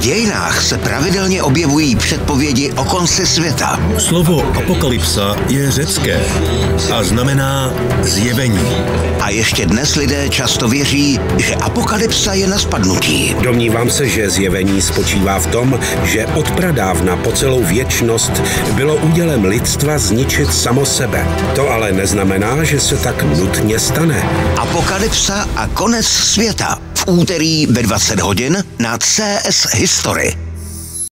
dějinách se pravidelně objevují předpovědi o konci světa. Slovo apokalypsa je řecké a znamená zjevení. A ještě dnes lidé často věří, že apokalypsa je na spadnutí. Domnívám se, že zjevení spočívá v tom, že od pradávna po celou věčnost bylo údělem lidstva zničit samo sebe. To ale neznamená, že se tak nutně stane. Apokalypsa a konec světa v úterý ve 20 hodin na CS History.